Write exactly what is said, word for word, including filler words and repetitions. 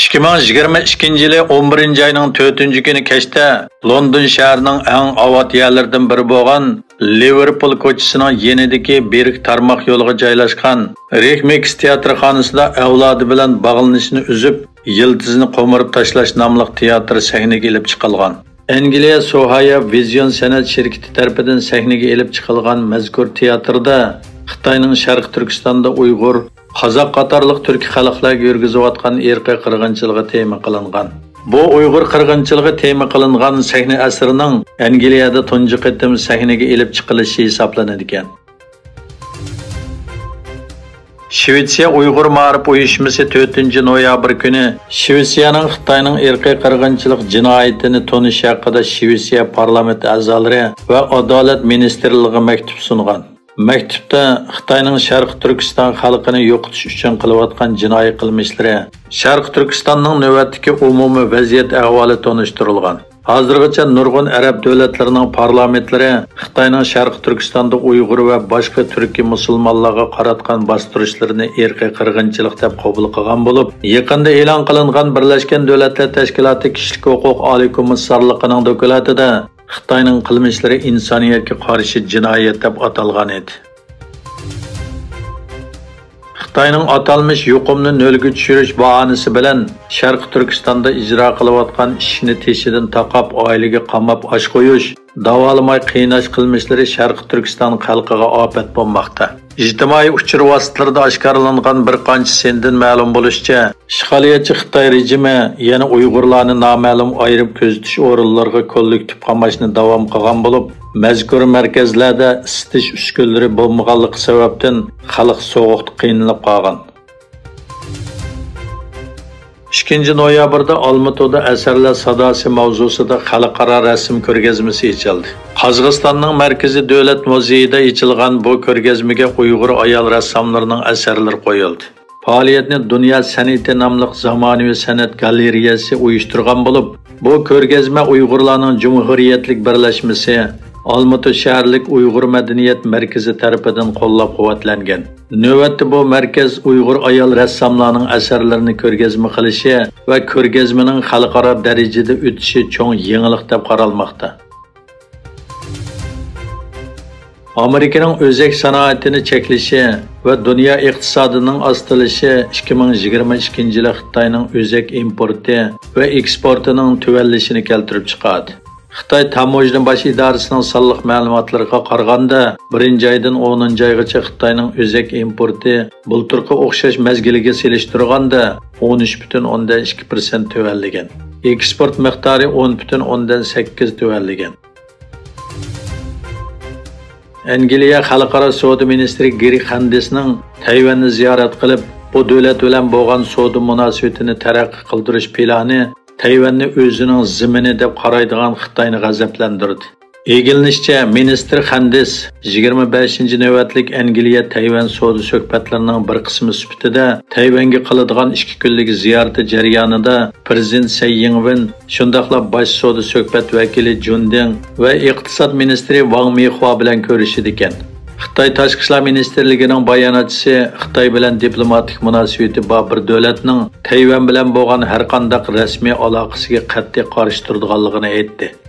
ikki ming yigirma ikkinchi yili o'n birinchi oyning to'rtinchi kuni kechda London shahrining eng avot yerlaridan biri bo'lgan Liverpool ko'chasining yenidagi berk tarmoq yo'liga joylashgan Rexmix teatrxonasida avlodi bilan bog'lanishni uzib, yildizni qo'mirib tashlash nomli teatr sahnaga ilib chiqilgan. Angliya Sohaya Vision san'at shirkati tomonidan sahnaga ilib chiqilgan mazkur teatrda Xitoyning Sharq Turkistonda Uyg'ur, Qozoq qatorliq turk xalqlarga yurgizayotgan irqiy qirg'inchilig'i tema qilingan. Bu Uyg'ur qirg'inchiligi tema qilingan sahna asrining Angliyada tunji qitim sahnaga ilib chiqilishi hisoblanadi ekan. Shvetsiya Uyg'ur ma'rif uyushmasi to'rtinchi noyabr kuni Shvetsiyaning Xitoyning irqiy qirg'inchilik jinoyatini tonish haqida Shvetsiya parlament a'zolari va adolat ministrligiga maktub sungan. Maktubda Xitoyning Sharq Turkiston xalqini yo'qotish uchun qilayotgan jinoiy qilmishlari, Sharq Turkistonning navbatdagi umumiy vaziyat ahvoli tonishtirilgan. Hozirgacha nurg'un arab davlatlarining parlamentlari Xitoyning Sharq Turkistonda Uyg'ur va boshqa turkiy musulmonlarga qaratgan bostirishlarini irqiy qirg'inchilik deb qabul qilgan bo'lib, yaqinda e'lon qilingan Birlashgan Davlatlar Tashkiloti kishilik huquq oliy komissarligining dokumentida Xitoyning qilmishlari insoniyatga qarshi jinoyat deb atalgan edi. Xitoyning atalmış yuqumni nolga tushirish bahonasi bilan Sharq Turkistonda ijro qilayotgan ishni teshidan taqab oilaga qamab osh qo'yish, davolamay qiynash qilmishlari Sharq Turkiston xalqiga ofat bo'lmoqda. İjtimoiy uchur vositalarida oshkorlangan bir qancha sendan ma'lum bo'lishicha, ishg'oliyatchi Xitoy rejimi yana Uyg'urlarni noma'lum ayirib ko'zitish o'rinlariga kollektiv qamashni davom qilgan bo'lib, mazkur markazlarda isitish uskunalari bo'lmaganligi sababdan xalq sovuqda qiynalib qolgan. ikkinchi noyabrda Olmatoda asarlar sadosi mavzusida xalqaro rasm ko'rgazmasi ochildi. Qozog'istonning Markaziy davlat muzeyida ochilgan bu ko'rgazmaga Uyg'ur ayol rassomlarining asarlari qo'yildi. Faoliyatni Dunyo san'ati nomli zamonaviy san'at galereyasi uyushtirgan bo'lib, bu ko'rgazma Uyg'urlarning Jumhuriyatlik birlashmasi Olmato shaharlik Uyg'ur madaniyat markazi tomonidan qo'llab-quvvatlangan. Navbatda bu markaz Uyg'ur ayol rassomlarining asarlarini ko'rgazma qilishi va ko'rgazmaning xalqaro darajada o'tishi cho'ng yangilik deb qaralmoqda. Amerikaning o'zak sanoatini cheklashi va dunyo iqtisodining ostilishi ikki ming yigirma ikkinchi yil Xitoyning o'zak importi va eksportining tuvallashini keltirib chiqadi. Xitoy Tamojna bosh idorasining sonliq ma'lumotlariga qaraganda, birinchi oydan o'ninchi oygacha Xitoyning o'zak importi bulturga o'xshash mazgiliga selishtirganda o'n uch butun o'ndan ikki persent tuvallagan. Eksport miqdori o'n butun o'ndan sakkiz tuvallagan. Angliya xalqaro savdo ministri Geri Handesning Tayvanni ziyorat qilib, bu davlat bilan bo'lgan savdo munosabatini taraqqiy qildirish plani Tayvanni o'zining zimini deb qaraydigan Xitoyni g'azablantirdi. Egilinishcha, ministr Handes yigirma beshinchi navbatlik Angliya Tayvan savdo suhbatlarining bir qismi sifatida Tayvanga qiladigan ikki kunlik ziyorati jarayonida prezident Tsai Ing-wen, shundaqla bosh savdo suhbat vakili Jun Deng va iqtisod ministri Wang Mihua bilan ko'rishdi ekan. Xitoy Tashqi ishlar ministrligining bayonotchisi Xitoy bilan diplomatik munosabati bor bir davlatning Tayvan bilan bo'lgan har qanday rasmiy aloqasiga qat'iy qarshi turadiganligini aytdi.